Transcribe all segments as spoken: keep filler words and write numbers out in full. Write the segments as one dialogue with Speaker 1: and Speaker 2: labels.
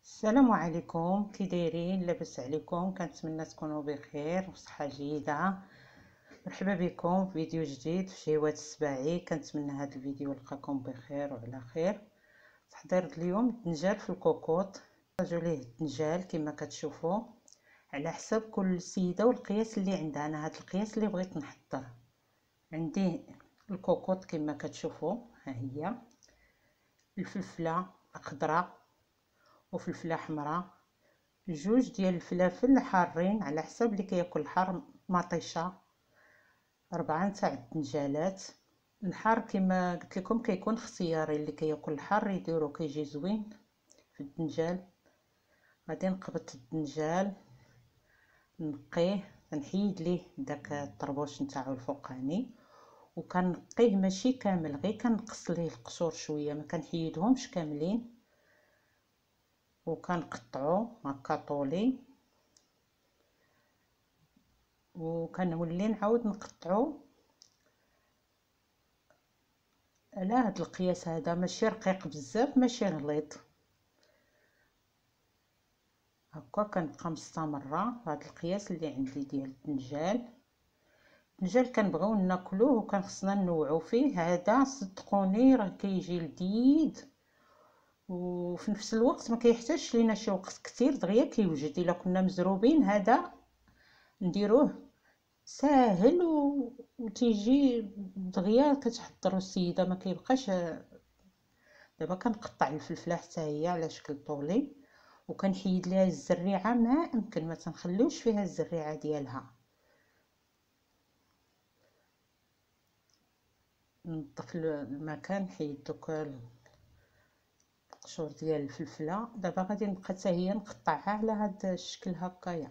Speaker 1: السلام عليكم، كي دايرين؟ لاباس عليكم؟ كنتمنى تكونوا بخير وصحه جيده. مرحبا بكم في فيديو جديد في شهوات السباعي. كنتمنى هذا الفيديو يلقاكم بخير وعلى خير. تحضير اليوم الدنجال في الكوكوط. نحتاجو ليه الدنجال كما كتشوفوا على حسب كل سيده والقياس اللي عندها. انا هذا القياس اللي بغيت نحضر. عندي الكوكوط كما كتشوفوا، ها هي الفلفله خضراء وفلفله حمراء، جوج ديال الفلافل حارين على حسب اللي كياكل الحار، مطيشه، اربعه نتاع الدنجالات. الحار كما قلت لكم كيكون اختياري، اللي كياكل الحار يديرو كيجي زوين في الدنجال. غادي نقبط الدنجال نقيه، نحيد ليه داك الطربوش نتاعو الفوقاني، وكنقيه ماشي كامل، غير كنقص ليه القشور شويه، ما كنحيدهمش كاملين، وكنقطعو هكا طولي، وكنولي نعاود نقطعو على هاد القياس هذا، ماشي رقيق بزاف ماشي غليظ. هكا كنبقى مستمره بهاد القياس اللي عندي ديال الدنجال. الدنجال كنبغيو ناكلوه وكنخصنا نوعو فيه، هذا صدقوني راه كيجي لذيذ، وفي نفس الوقت ما كيحتاجش لينا شي وقت كثير، دغيا كيوجد. الا كنا مزروبين هذا نديروه ساهل و... وتيجي دغيا كتحضروا السيده، ما كيبقاش. دابا كنقطع الفلفله حتى هي على شكل طولي، وكنحيد ليها الزريعه ما يمكن، ما تنخليوش فيها الزريعه ديالها. نظف المكان، نحيد دوك القشور ديال الفلفله. دابا غادي نبقى حتى هي نقطعها على هذا الشكل هكايا،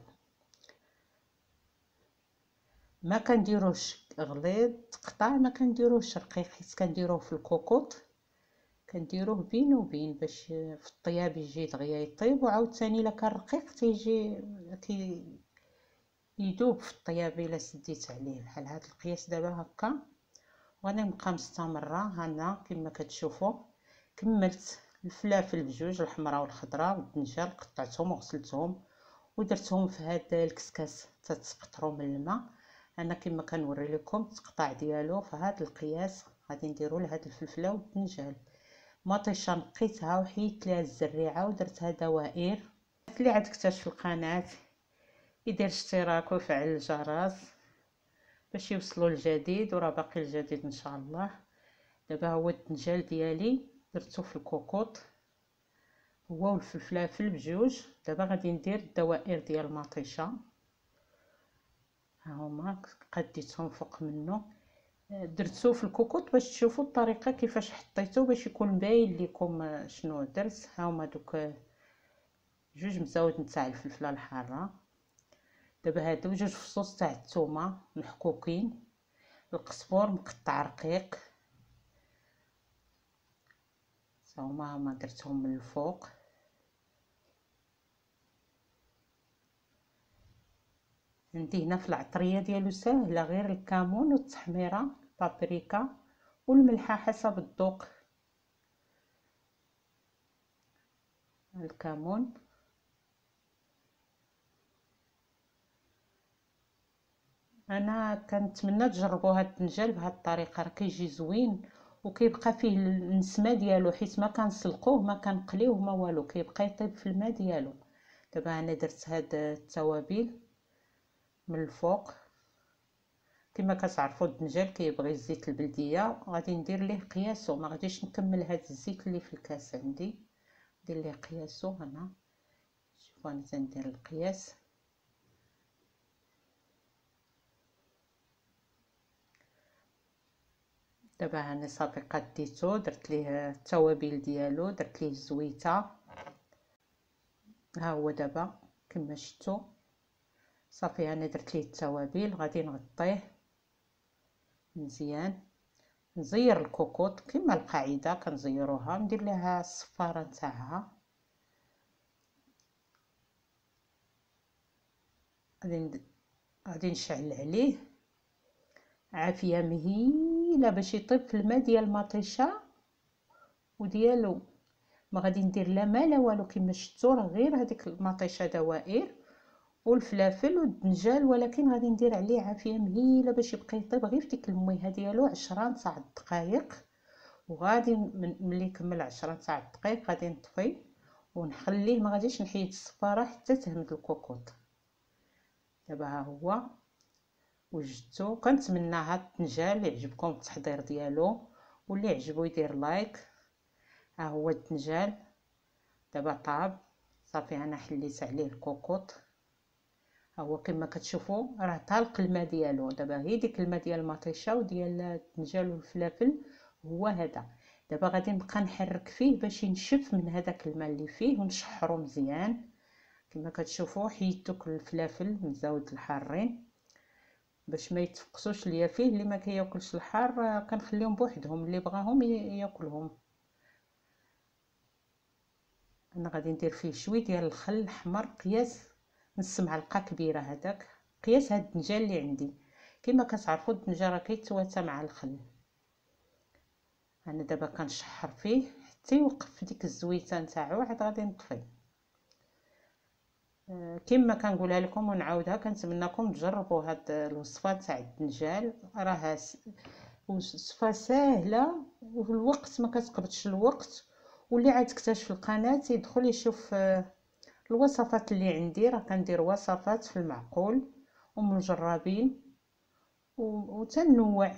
Speaker 1: ما كنديروش غليظ تقطع، ما كنديروش رقيق، حيت كنديروه في الكوكوط، كنديروه بين وبين باش في الطياب يجي دغيا يطيب، وعاوتاني الا كان رقيق تيجي كي يذوب في الطياب الا سديت عليه بحال هذا القياس. دابا هكا وانا نبقى مستمره. هنا كما كتشوفوا كملت الفلافل بجوج، الحمراء والخضراء، والدنجال قطعتهم وغسلتهم ودرتهم في هذا الكسكاس تتقطروا من الماء. انا كما كنوري لكم التقطاع ديالو في هذا القياس. غادي نديروا لهاد الفلفله والدنجال مطيشه، نقيتها وحيدت ليها الزريعه ودرتها دوائر. اللي عاد اكتشف القناه يدير اشتراك ويفعل الجرس باش يوصلوا الجديد، وراه باقي الجديد ان شاء الله. دابا هو الدنجال ديالي درتو في الكوكوط هو والفلفلافل بجوج. دابا غادي ندير الدوائر ديال المطيشه، ها هما قديتهم فوق منه. درتو في الكوكوط باش تشوفوا الطريقه كيفاش حطيته، باش يكون باين لكم شنو درت. ها هما دوك جوج مزاود نتاع الفلفله الحاره. دابا هادو جوج فصوص تاع الثومه محكوكين، القزبور مقطع رقيق، هما هما درتهم من الفوق. عندي هنا في العطريه ديالو ساهله، غير الكمون والتحميره، بابريكا والملحه حسب الذوق. الكمون انا كنتمنى تجربوا هاد الدنجال بهاد الطريقه، راه كيجي زوين وكيبقى فيه النسمه ديالو، حيت ما كنسلقوه ما كنقليوه ما والو، كيبقى يطيب في الماء ديالو. دابا انا درت هاد التوابل من الفوق. كما كتعرفوا الدنجال كيبغي الزيت البلديه، غادي ندير ليه قياسو، ما غاديش نكمل هاد الزيت اللي في الكاس عندي، ندير ليه قياسو. هنا شوفوا انا تندير القياس. دابا هاني صافي قديتو، درت ليه التوابل ديالو، درت ليه الزويته. ها هو دابا كما شفتوا صافي انا درت ليه التوابل. غادي نغطيه مزيان، نزير الكوكوط كما القاعده كنزيروها، ندير لها الصفاره نتاعها. غادي غادي نشعل عليه عافيه مهيله باش يطيب في الماء ديال المطيشه وديالو. ما غادي ندير لا ما لا والو كما شفتوا، راه غير هذيك المطيشه دوائر والفلافل والدنجال، ولكن غادي ندير عليه عافيه مهيله باش يبقى يطيب غير في ديك الميها ديالو عشرة نتاع الدقائق. وغادي ملي يكمل عشرة تاع الدقائق غادي نطفي ونخليه، ما غاديش نحيد الصفاره حتى تهمد الكوكوط. دابا ها هو وجدتو. كنتمنى هاد الدنجال يعجبكم التحضير ديالو، واللي عجبو يدير لايك. ها هو الدنجال دابا طاب صافي، انا حليت عليه الكوكوط. ها هو كما كتشوفوا راه طالق الماء ديالو. دابا هي ديك الماء ديال المطيشه وديال الدنجال والفلافل هو هذا. دابا غادي نبقى نحرك فيه باش ينشف من هذاك الماء اللي فيه ونشحرو مزيان. كما كتشوفوا حيدتو الفلافل مزاود الحارين باش ما يتفقسوش ليا فيه. اللي ما كياكلش الحار كنخليهم بوحدهم، اللي بغاهم ياكلهم. انا غادي ندير فيه شوي ديال الخل الاحمر، قياس نص معلقه كبيره، هذاك قياس هاد الدنجال اللي عندي. كما كتعرفوا الدنجال راه كيتواتى مع الخل. انا دابا كنشحر فيه حتى يوقف في ديك الزويته نتاعو، عاد غادي نطفي. أه كما كنقولها لكم ونعاودها، كنتمنىكم تجربوا هاد الوصفه تاع الدنجال. راها وصفه ساهله وفي الوقت ما كتقبضش الوقت. واللي عاد تكتشف القناه يدخل يشوف الوصفات اللي عندي. راه كندير وصفات في المعقول ومجربين وتنوع.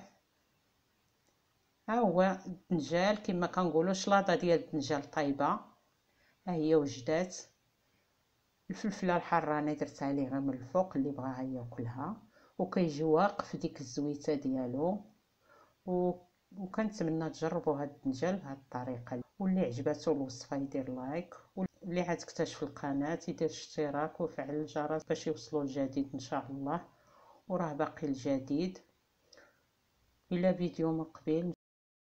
Speaker 1: ها هو الدنجال كما كنقولوا شلاضه ديال الدنجال طايبه. ها هي وجدات. الفلفله الحاره انا درتها ليه غير من الفوق، اللي بغاها ياكلها. وكيجي واقف ديك الزويته ديالو. و وكنتمنى تجربوا هاد الدنجال بهاد الطريقه. واللي عجباتو الوصفه يدير لايك، واللي عاد اكتشف القناه يدير اشتراك ويفعل الجرس باش يوصلوا الجديد ان شاء الله. وراه باقي الجديد. الى فيديو مقبل.